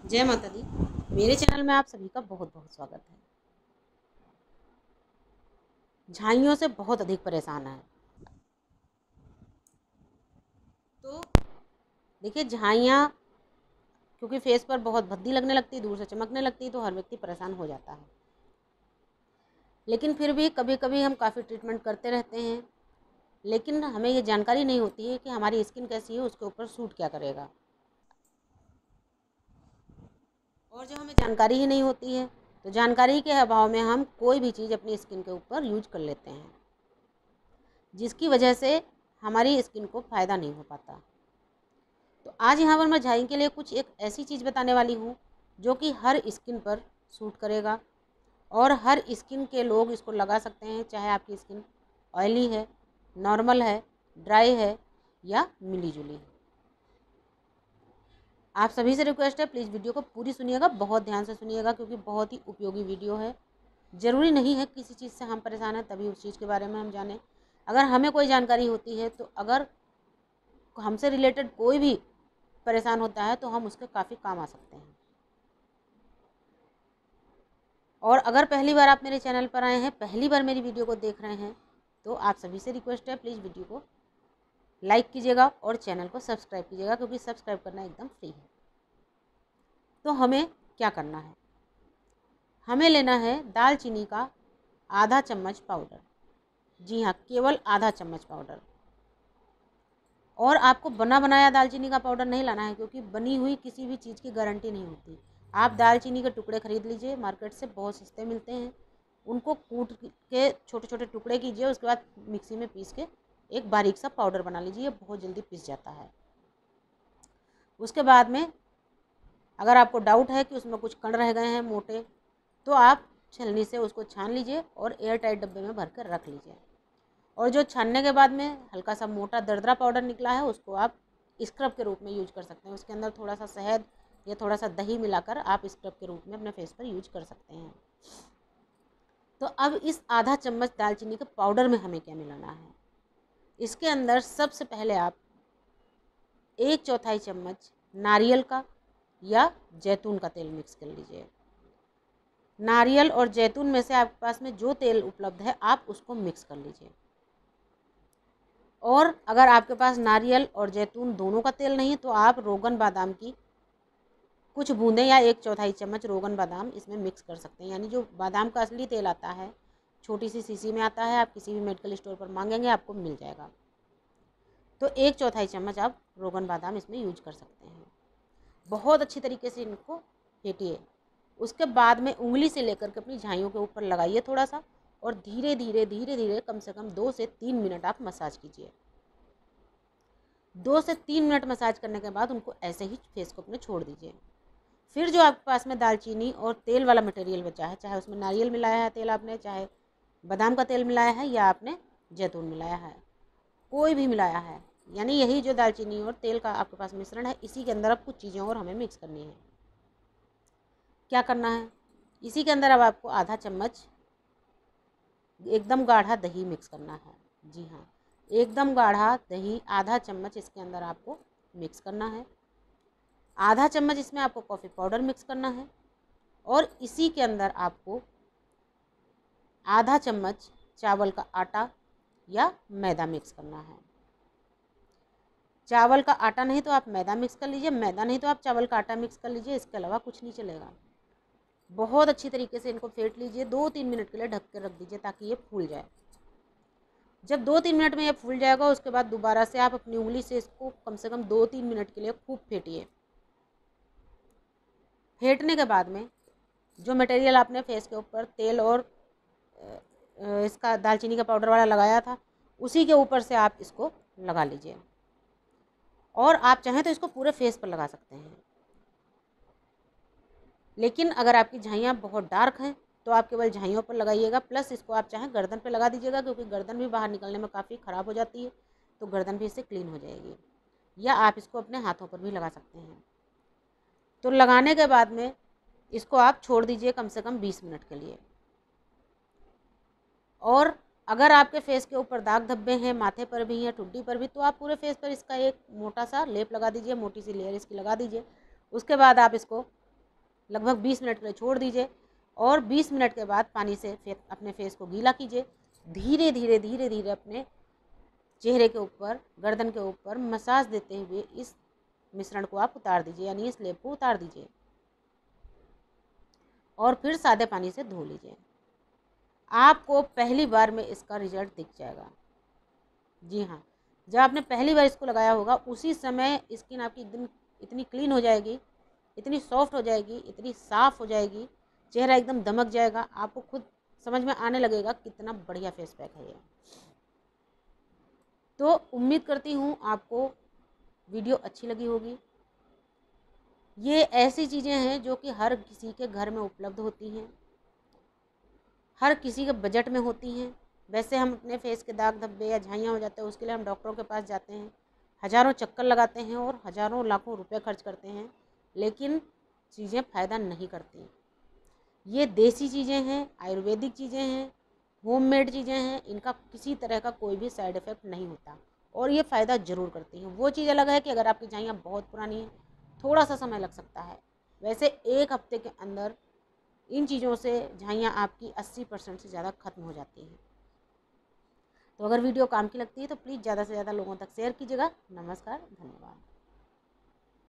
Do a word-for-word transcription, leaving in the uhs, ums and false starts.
जय माता दी। मेरे चैनल में आप सभी का बहुत बहुत स्वागत है। झाइयों से बहुत अधिक परेशान है। तो देखिए, झाइयाँ क्योंकि फेस पर बहुत भद्दी लगने लगती है, दूर से चमकने लगती है, तो हर व्यक्ति परेशान हो जाता है। लेकिन फिर भी कभी कभी हम काफ़ी ट्रीटमेंट करते रहते हैं, लेकिन हमें ये जानकारी नहीं होती है कि हमारी स्किन कैसी है, उसके ऊपर सूट क्या करेगा। और जब हमें जानकारी ही नहीं होती है तो जानकारी के अभाव में हम कोई भी चीज़ अपनी स्किन के ऊपर यूज कर लेते हैं, जिसकी वजह से हमारी स्किन को फ़ायदा नहीं हो पाता। तो आज यहाँ पर मैं झाई के लिए कुछ एक ऐसी चीज़ बताने वाली हूँ जो कि हर स्किन पर सूट करेगा और हर स्किन के लोग इसको लगा सकते हैं, चाहे आपकी स्किन ऑयली है, नॉर्मल है, ड्राई है या मिली जुली है। आप सभी से रिक्वेस्ट है, प्लीज़ वीडियो को पूरी सुनिएगा, बहुत ध्यान से सुनिएगा, क्योंकि बहुत ही उपयोगी वीडियो है। ज़रूरी नहीं है किसी चीज़ से हम परेशान हैं तभी उस चीज़ के बारे में हम जानें। अगर हमें कोई जानकारी होती है तो अगर हमसे रिलेटेड कोई भी परेशान होता है तो हम उसके काफ़ी काम आ सकते हैं। और अगर पहली बार आप मेरे चैनल पर आए हैं, पहली बार मेरी वीडियो को देख रहे हैं, तो आप सभी से रिक्वेस्ट है, प्लीज़ वीडियो को लाइक कीजिएगा और चैनल को सब्सक्राइब कीजिएगा, क्योंकि सब्सक्राइब करना एकदम फ्री है। तो हमें क्या करना है? हमें लेना है दालचीनी का आधा चम्मच पाउडर। जी हाँ, केवल आधा चम्मच पाउडर। और आपको बना बनाया दालचीनी का पाउडर नहीं लाना है, क्योंकि बनी हुई किसी भी चीज़ की गारंटी नहीं होती। आप दालचीनी के टुकड़े खरीद लीजिए, मार्केट से बहुत सस्ते मिलते हैं। उनको कूट के छोटे छोटे टुकड़े कीजिए, उसके बाद मिक्सी में पीस के एक बारीक सा पाउडर बना लीजिए, बहुत जल्दी पिस जाता है। उसके बाद में अगर आपको डाउट है कि उसमें कुछ कण रह गए हैं मोटे, तो आप छलनी से उसको छान लीजिए और एयर टाइट डब्बे में भर कर रख लीजिए। और जो छानने के बाद में हल्का सा मोटा दरदरा पाउडर निकला है, उसको आप स्क्रब के रूप में यूज कर सकते हैं। उसके अंदर थोड़ा सा शहद या थोड़ा सा दही मिलाकर आप स्क्रब के रूप में अपने फेस पर यूज कर सकते हैं। तो अब इस आधा चम्मच दालचीनी के पाउडर में हमें क्या मिलाना है? इसके अंदर सबसे पहले आप एक चौथाई चम्मच नारियल का या जैतून का तेल मिक्स कर लीजिए। नारियल और जैतून में से आपके पास में जो तेल उपलब्ध है, आप उसको मिक्स कर लीजिए। और अगर आपके पास नारियल और जैतून दोनों का तेल नहीं, तो आप रोगन बादाम की कुछ बूंदें या एक चौथाई चम्मच रोगन बादाम इसमें मिक्स कर सकते हैं। यानी जो बादाम का असली तेल आता है, छोटी सी शीशी में आता है, आप किसी भी मेडिकल स्टोर पर मांगेंगे आपको मिल जाएगा। तो एक चौथाई चम्मच आप रोगन बादाम इसमें यूज कर सकते हैं। बहुत अच्छी तरीके से इनको फेंटिए। उसके बाद में उंगली से लेकर के अपनी झाइयों के ऊपर लगाइए थोड़ा सा, और धीरे धीरे धीरे धीरे कम से कम दो से तीन मिनट आप मसाज कीजिए। दो से तीन मिनट मसाज करने के बाद उनको ऐसे ही फेस को अपने छोड़ दीजिए। फिर जो आपके पास में दालचीनी और तेल वाला मटेरियल बचा है, चाहे उसमें नारियल मिलाया है तेल आपने, चाहे बादाम का तेल मिलाया है, या आपने जैतून मिलाया है, कोई भी मिलाया है, यानी यही जो दालचीनी और तेल का आपके पास मिश्रण है, इसी के अंदर अब कुछ चीज़ें और हमें मिक्स करनी है। क्या करना है? इसी के अंदर अब आपको आधा चम्मच एकदम गाढ़ा दही मिक्स करना है। जी हाँ, एकदम गाढ़ा दही आधा चम्मच इसके अंदर आपको मिक्स करना है। आधा चम्मच इसमें आपको कॉफ़ी पाउडर मिक्स करना है। और इसी के अंदर आपको आधा चम्मच चावल का आटा या मैदा मिक्स करना है। चावल का आटा नहीं तो आप मैदा मिक्स कर लीजिए, मैदा नहीं तो आप चावल का आटा मिक्स कर लीजिए, इसके अलावा कुछ नहीं चलेगा। बहुत अच्छी तरीके से इनको फेंट लीजिए, दो तीन मिनट के लिए ढक कर रख दीजिए ताकि ये फूल जाए। जब दो तीन मिनट में ये फूल जाएगा, उसके बाद दोबारा से आप अपनी उंगली से इसको कम से कम दो तीन मिनट के लिए खूब फेंटिए। फेंटने के बाद में जो मटेरियल आपने फेस के ऊपर तेल और इसका दालचीनी का पाउडर वाला लगाया था, उसी के ऊपर से आप इसको लगा लीजिए। और आप चाहें तो इसको पूरे फेस पर लगा सकते हैं, लेकिन अगर आपकी झाइयाँ बहुत डार्क हैं तो आप केवल झाइयों पर लगाइएगा। प्लस इसको आप चाहें गर्दन पर लगा दीजिएगा, क्योंकि गर्दन भी बाहर निकलने में काफ़ी ख़राब हो जाती है, तो गर्दन भी इससे क्लीन हो जाएगी। या आप इसको अपने हाथों पर भी लगा सकते हैं। तो लगाने के बाद में इसको आप छोड़ दीजिए कम से कम बीस मिनट के लिए। और अगर आपके फेस के ऊपर दाग धब्बे हैं, माथे पर भी हैं, ठुड्डी पर भी, तो आप पूरे फेस पर इसका एक मोटा सा लेप लगा दीजिए, मोटी सी लेयर इसकी लगा दीजिए। उसके बाद आप इसको लगभग बीस मिनट के लिए छोड़ दीजिए और बीस मिनट के बाद पानी से फे, अपने फेस को गीला कीजिए। धीरे धीरे धीरे धीरे अपने चेहरे के ऊपर, गर्दन के ऊपर मसाज देते हुए इस मिश्रण को आप उतार दीजिए, यानी इस लेप को उतार दीजिए और फिर सादे पानी से धो लीजिए। आपको पहली बार में इसका रिजल्ट दिख जाएगा। जी हाँ, जब आपने पहली बार इसको लगाया होगा उसी समय स्किन आपकी एकदम इतनी क्लीन हो जाएगी, इतनी सॉफ्ट हो जाएगी, इतनी साफ़ हो जाएगी, चेहरा एकदम दमक जाएगा। आपको खुद समझ में आने लगेगा कितना बढ़िया फेस पैक है ये। तो उम्मीद करती हूँ आपको वीडियो अच्छी लगी होगी। ये ऐसी चीज़ें हैं जो कि हर किसी के घर में उपलब्ध होती हैं, हर किसी के बजट में होती हैं। वैसे हम अपने फेस के दाग धब्बे या झाइयाँ हो जाते हैं उसके लिए हम डॉक्टरों के पास जाते हैं, हज़ारों चक्कर लगाते हैं और हज़ारों लाखों रुपए खर्च करते हैं, लेकिन चीज़ें फ़ायदा नहीं करती। ये देसी चीज़ें हैं, आयुर्वेदिक चीज़ें हैं, होममेड चीज़ें हैं, इनका किसी तरह का कोई भी साइड इफ़ेक्ट नहीं होता और ये फ़ायदा ज़रूर करती हैं। वो चीज़ अलग है कि अगर आपकी झाइयाँ बहुत पुरानी हैं, थोड़ा सा समय लग सकता है। वैसे एक हफ्ते के अंदर इन चीज़ों से झाइयाँ आपकी अस्सी परसेंट से ज़्यादा ख़त्म हो जाती हैं। तो अगर वीडियो काम की लगती है तो प्लीज़ ज़्यादा से ज़्यादा लोगों तक शेयर कीजिएगा। नमस्कार, धन्यवाद।